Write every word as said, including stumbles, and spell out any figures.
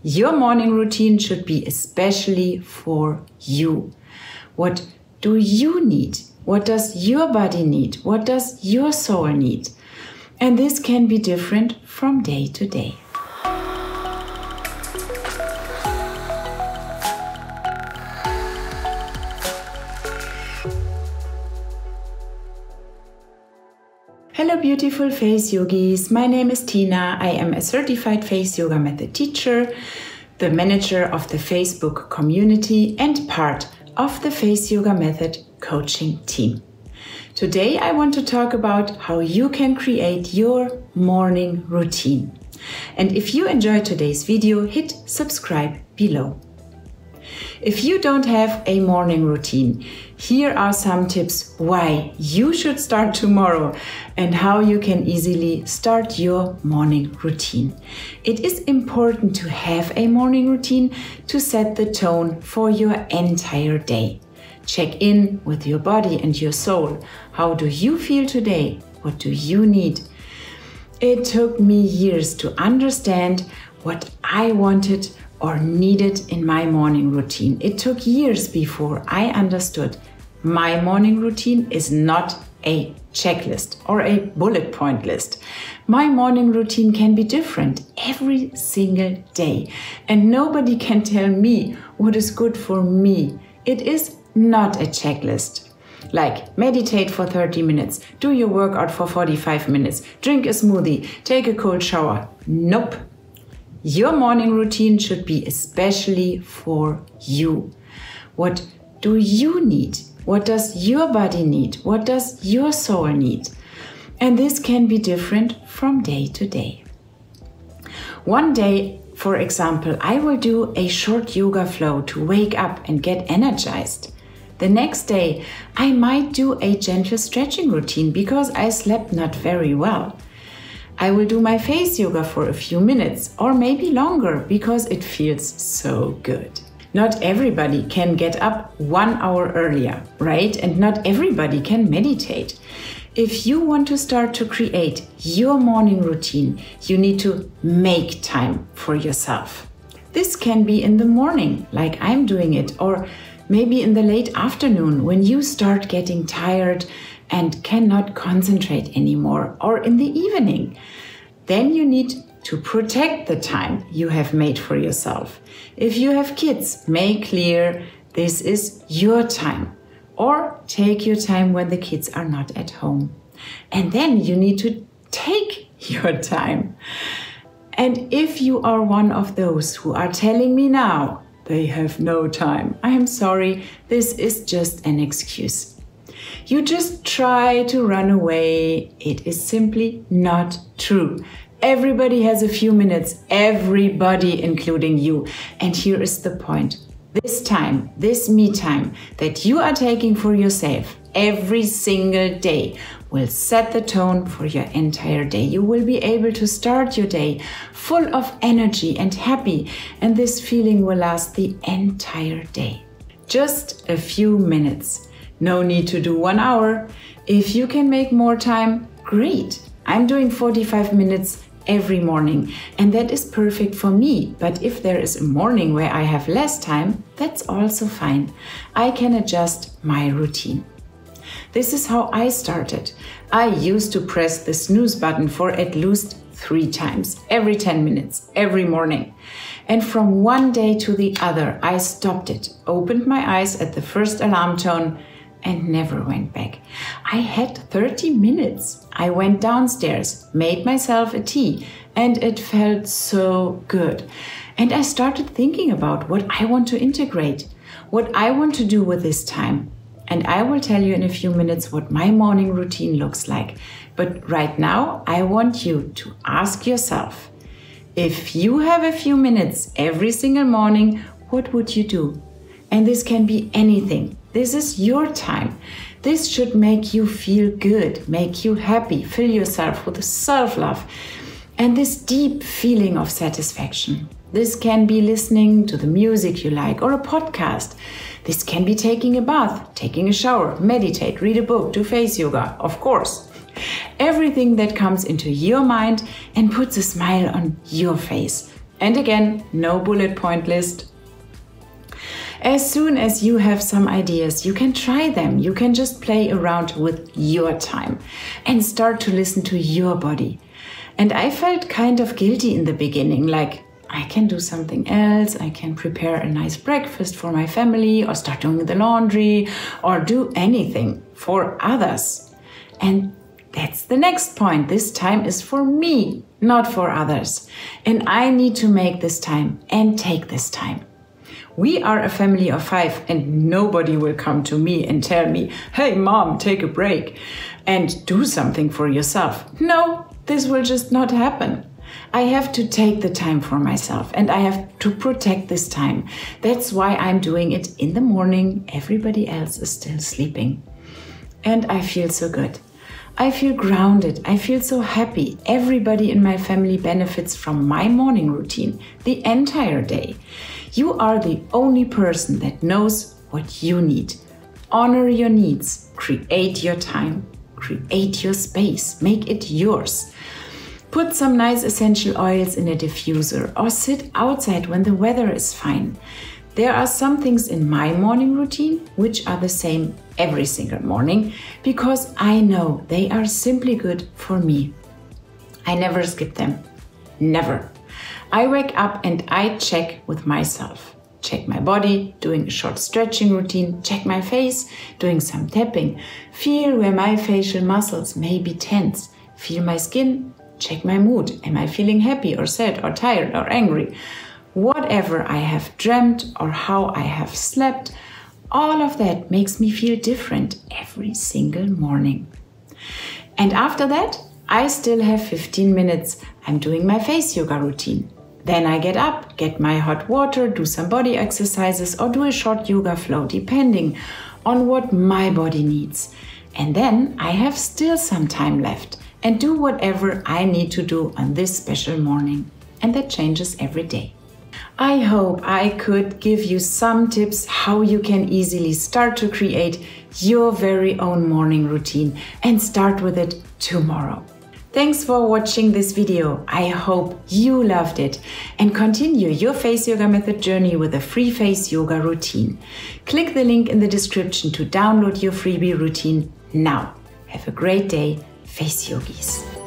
Your morning routine should be especially for you. What do you need? What does your body need? What does your soul need? And this can be different from day to day. Hello beautiful face yogis, my name is Tina. I am a certified face yoga method teacher, the manager of the Facebook community and part of the face yoga method coaching team. Today I want to talk about how you can create your morning routine. And if you enjoyed today's video, hit subscribe below. If you don't have a morning routine, here are some tips why you should start tomorrow and how you can easily start your morning routine. It is important to have a morning routine to set the tone for your entire day. Check in with your body and your soul. How do you feel today? What do you need? It took me years to understand what I wanted or needed in my morning routine. It took years before I understood my morning routine is not a checklist or a bullet point list. My morning routine can be different every single day, and nobody can tell me what is good for me. It is not a checklist. Like meditate for thirty minutes, do your workout for forty-five minutes, drink a smoothie, take a cold shower. Nope. Your morning routine should be especially for you. What do you need? What does your body need? What does your soul need? And this can be different from day to day. One day, for example, I will do a short yoga flow to wake up and get energized. The next day, I might do a gentle stretching routine because I slept not very well. I will do my face yoga for a few minutes or maybe longer because it feels so good. Not everybody can get up one hour earlier, right? And not everybody can meditate. If you want to start to create your morning routine, you need to make time for yourself. This can be in the morning, like I'm doing it, or maybe in the late afternoon when you start getting tired and cannot concentrate anymore, or in the evening. Then you need to protect the time you have made for yourself. If you have kids, make clear this is your time, or take your time when the kids are not at home. And then you need to take your time. And if you are one of those who are telling me now they have no time, I am sorry, this is just an excuse. You just try to run away. It is simply not true. Everybody has a few minutes, everybody, including you. And here is the point. This time, this me time that you are taking for yourself every single day will set the tone for your entire day. You will be able to start your day full of energy and happy, and this feeling will last the entire day. Just a few minutes. No need to do one hour. If you can make more time, great. I'm doing forty-five minutes every morning, and that is perfect for me. But if there is a morning where I have less time, that's also fine. I can adjust my routine. This is how I started. I used to press the snooze button for at least three times, every ten minutes, every morning. And from one day to the other, I stopped it, opened my eyes at the first alarm tone, and never went back. I had thirty minutes. I went downstairs, made myself a tea, and it felt so good. And I started thinking about what I want to integrate, what I want to do with this time. And I will tell you in a few minutes what my morning routine looks like. But right now, I want you to ask yourself, if you have a few minutes every single morning, what would you do? And this can be anything. This is your time. This should make you feel good, make you happy, fill yourself with self-love and this deep feeling of satisfaction. This can be listening to the music you like or a podcast. This can be taking a bath, taking a shower, meditate, read a book, do face yoga, of course. Everything that comes into your mind and puts a smile on your face. And again, no bullet point list. As soon as you have some ideas, you can try them. You can just play around with your time and start to listen to your body. And I felt kind of guilty in the beginning, like I can do something else. I can prepare a nice breakfast for my family or start doing the laundry or do anything for others. And that's the next point. This time is for me, not for others. And I need to make this time and take this time. We are a family of five and nobody will come to me and tell me, hey mom, take a break and do something for yourself. No, this will just not happen. I have to take the time for myself and I have to protect this time. That's why I'm doing it in the morning. Everybody else is still sleeping. And I feel so good. I feel grounded. I feel so happy. Everybody in my family benefits from my morning routine the entire day. You are the only person that knows what you need. Honor your needs. Create your time. Create your space. Make it yours. Put some nice essential oils in a diffuser or sit outside when the weather is fine. There are some things in my morning routine which are the same every single morning because I know they are simply good for me. I never skip them. Never. I wake up and I check with myself. Check my body, doing a short stretching routine, check my face, doing some tapping, feel where my facial muscles may be tense, feel my skin, check my mood. Am I feeling happy or sad or tired or angry? Whatever I have dreamt or how I have slept, all of that makes me feel different every single morning. And after that, I still have fifteen minutes. I'm doing my face yoga routine. Then I get up, get my hot water, do some body exercises or do a short yoga flow, depending on what my body needs. And then I have still some time left and do whatever I need to do on this special morning. And that changes every day. I hope I could give you some tips how you can easily start to create your very own morning routine and start with it tomorrow. Thanks for watching this video. I hope you loved it and continue your Face Yoga Method journey with a free Face Yoga routine. Click the link in the description to download your freebie routine now. Have a great day, Face Yogis.